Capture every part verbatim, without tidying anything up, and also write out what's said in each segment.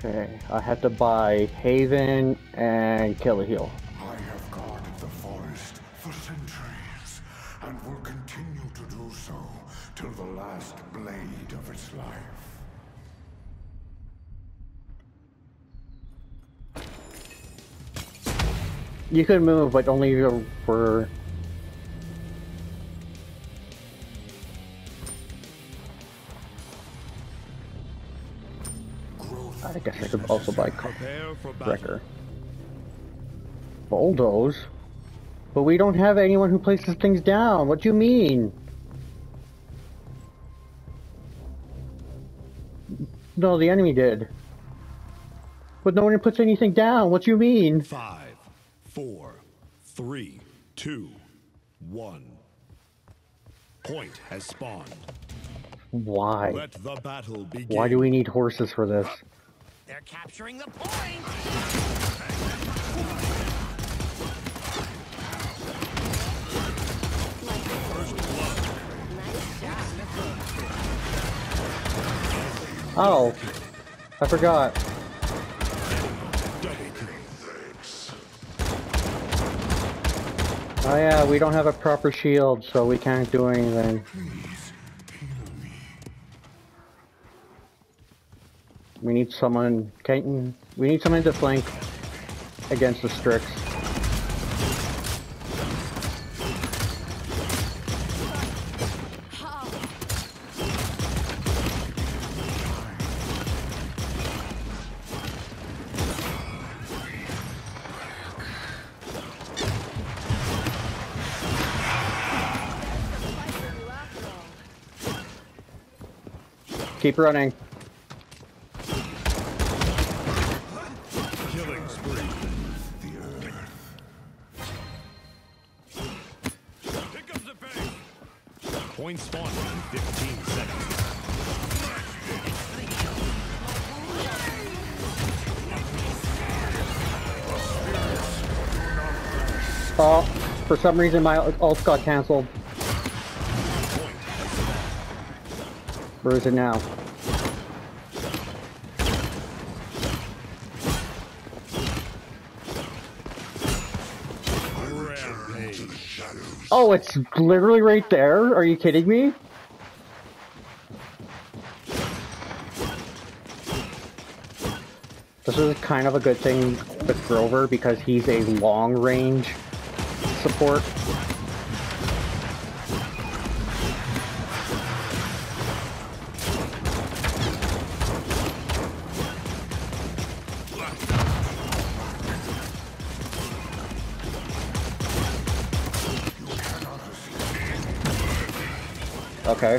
Okay, I have to buy Haven and Kill a Heal. I have guarded the forest for centuries, and will continue to do so till the last blade of its life. You could move, but only for... I guess I could also buy Wrecker. Bulldoze? But we don't have anyone who places things down. What do you mean? No, the enemy did. But no one puts anything down. What do you mean? Five, four, three, two, one. Point has spawned. Why? Let the battle begin. Why do we need horses for this? They're capturing the point! Oh, I forgot. Oh yeah, we don't have a proper shield, so we can't do anything. We need someone. Can we need someone to flank against the Strix? Keep running. Killing spree. The earth. Pick up the pace. Point spawn in fifteen seconds. Oh, for some reason my ult got cancelled. Where is it now? Oh, it's literally right there? Are you kidding me? This is kind of a good thing with Grover because he's a long range support. Okay.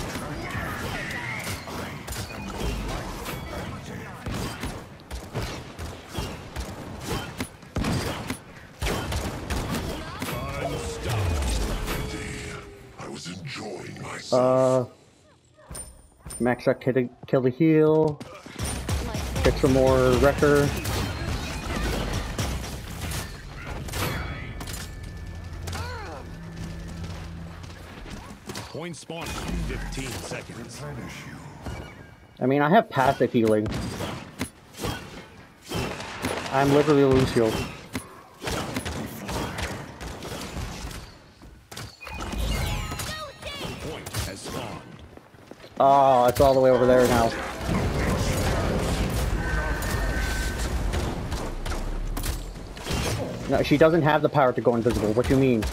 I was enjoying myself. Uh, max out kill, kill the heal. Get some more Wrecker. Point spawn in fifteen seconds. I mean, I have passive healing. I'm literally loose healed. Point has spawned. Oh, it's all the way over there now. No, she doesn't have the power to go invisible. What do you mean?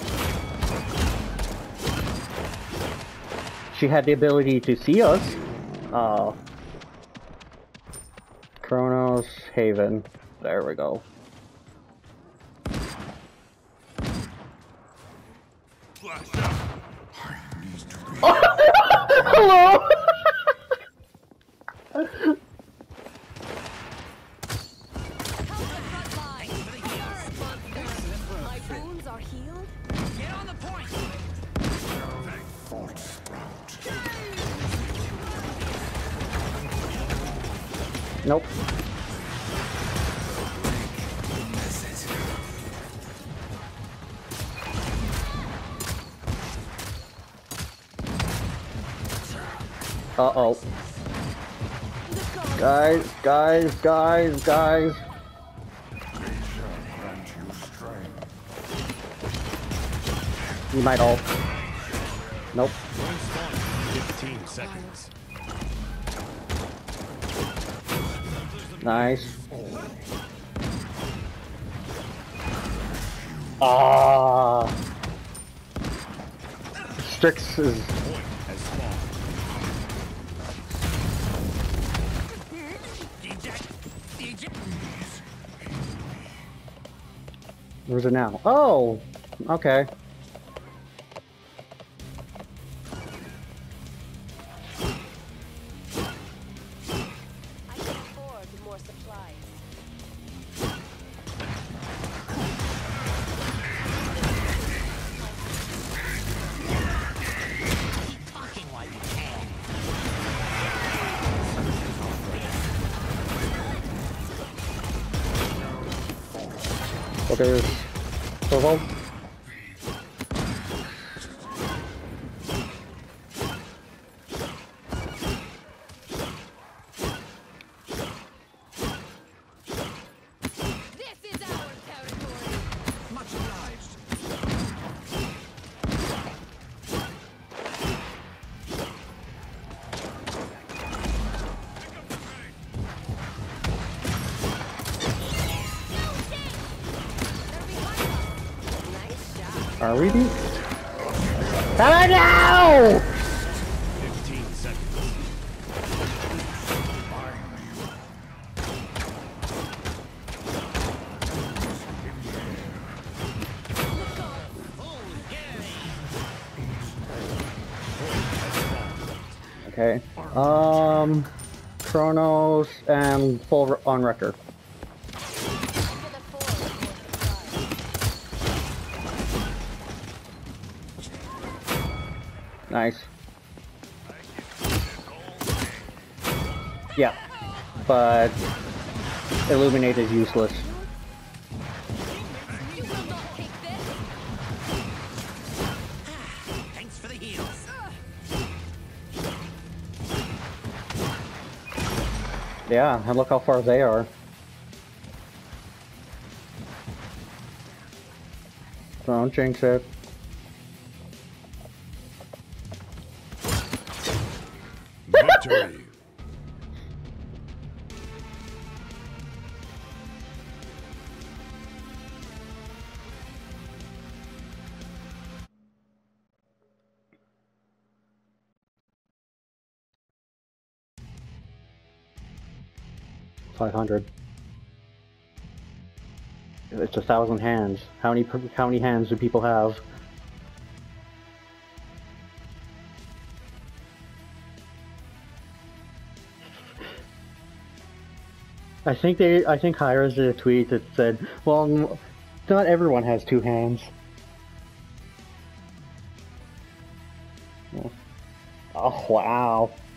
She had the ability to see us. Oh. Kronos, Haven. There we go. Hello! My wounds are healed. Get on the point! Nope. Uh-oh. Guys, guys, guys, guys. Grant you strength. You might ult. Nope. Point spawn in fifteen seconds. Nice. Ah. Strix is. Point has spawned. Where's it now? Oh! Okay. I can afford more supplies. Keep talking while you can. Okay, there's Provo. This is our territory. Much obliged. Nice shot. Are we beat? Oh no! fifteen seconds. Okay. Um, Chronos and full on record. I can afford more supplies. Nice. Yeah, but Illuminate is useless. You will not take this. Thanks for the heals. Yeah, and look how far they are. Don't jinx it. Victory. Five hundred. It's a thousand hands. How many how many hands do people have? I think they. I think Hyra's did a tweet that said, "Well, not everyone has two hands." Oh wow!